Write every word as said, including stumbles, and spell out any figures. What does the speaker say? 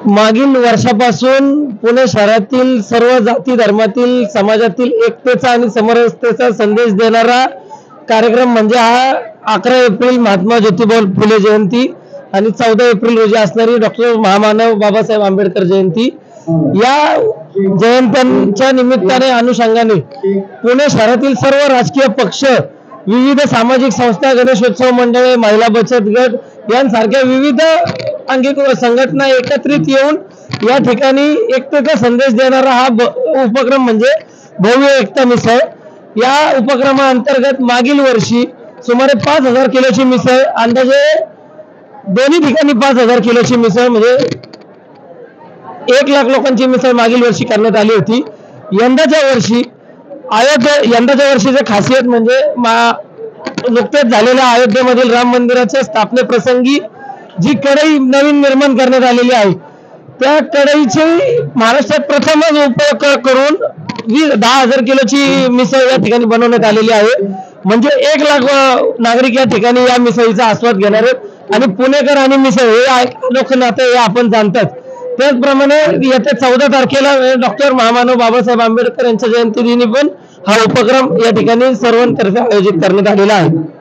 मागील वर्षापासून पुणे शहरातील सर्व जाती धर्मातील समाजातील एकतेचा आणि समरसतेचा संदेश देणारा कार्यक्रम म्हणजे हा अकरा एप्रिल महात्मा ज्योतिबा फुले जयंती आणि चौदा एप्रिल रोजी असणारी डॉक्टर महामानव बाबासाहेब आंबेडकर जयंती। या जयंत्यांच्या निमित्ताने अनुषंगाने पुणे शहरातील सर्व राजकीय पक्ष, विविध सामाजिक संस्था, गणेशोत्सव मंडळे, महिला बचत गट यांसारख्या विविध अंगीकृत संघटना एकत्रित येऊन या ठिकाणी एकतेचा संदेश देणारा हा उपक्रम म्हणजे भव्य एकता मिसळ। या उपक्रमाअंतर्गत मागील वर्षी सुमारे पाच हजार किलोची मिसळ, अंदाजे दोन्ही ठिकाणी पाच हजार किलोची मिसळ म्हणजे एक लाख लोकांची मिसळ मागील वर्षी करण्यात आली होती। यंदाच्या वर्षी अयोध्या यंदाच्या वर्षीची खासियत म्हणजे नुकतेच झालेल्या अयोध्येमधील राम मंदिराच्या स्थापनेप्रसंगी जी कढई नवीन निर्माण करण्यात आलेली आहे त्या कढईचे महाराष्ट्रात प्रथमच उपयोग करून वीस दहा हजार किलोची मिसळ या ठिकाणी बनवण्यात आलेली आहे। म्हणजे एक लाख नागरिक या ठिकाणी या मिसळीचा आस्वाद घेणार आहेत आणि पुणेकर आणि मिसळ हे अनोखं नातं हे आपण जाणतात। त्याचप्रमाणे येत्या चौदा तारखेला डॉक्टर महामानव बाबासाहेब आंबेडकर यांच्या जयंती दिनी पण हा उपक्रम या ठिकाणी सर्वांतर्फे आयोजित करण्यात आलेला आहे।